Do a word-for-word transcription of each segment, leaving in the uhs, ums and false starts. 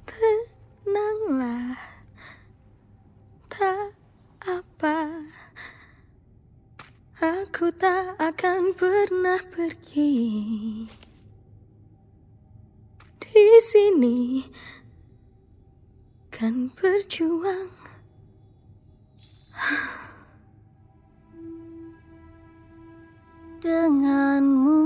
Tenanglah, tak apa. Aku tak akan pernah pergi. Di sini kan berjuang denganmu.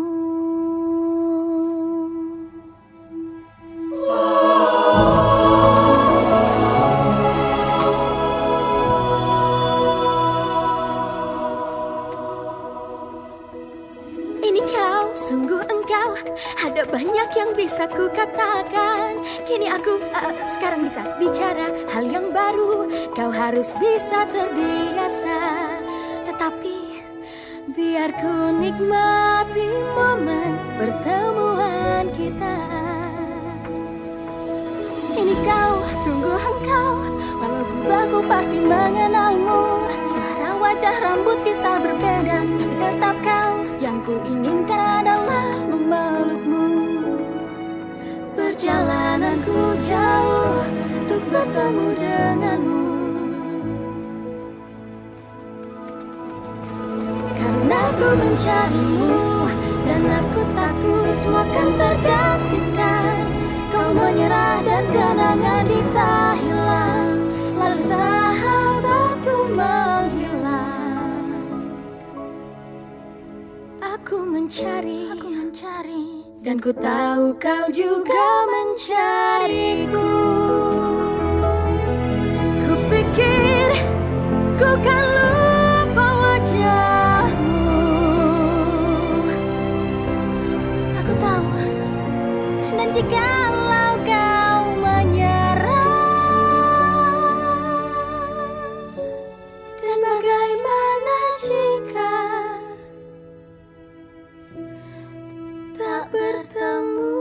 Ini kau, sungguh engkau. Ada banyak yang bisa ku katakan. Kini aku uh, sekarang bisa bicara hal yang baru. Kau harus bisa terbiasa. Tetapi biar ku nikmati momen pertemuan kita. Ini kau, sungguh engkau. Walau ku pasti mengenalmu. Suara, wajah, rambut bisa berbeda, tapi tetap kau. Yang ku inginkan adalah memelukmu. Perjalananku jauh untuk bertemu denganmu. Karena ku mencarimu dan aku takut semua akan tergantikan. Kau menyerah dan kenangan kita hilang, lalu sahabatku menghilang. Aku mencari, aku mencari, dan ku tahu kau juga mencariku. Ku pikir ku kan lupa wajahmu. Aku tahu, dan jikalau kau menyerah, dan bagaimana jika tak bertemu.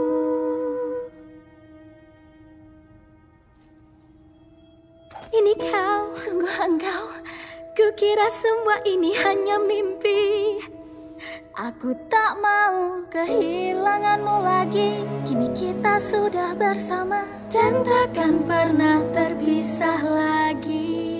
Ini kau, sungguh engkau. Kukira semua ini hanya mimpi. Aku tak mau kehilanganmu lagi. Kini kita sudah bersama dan takkan pernah terpisah lagi.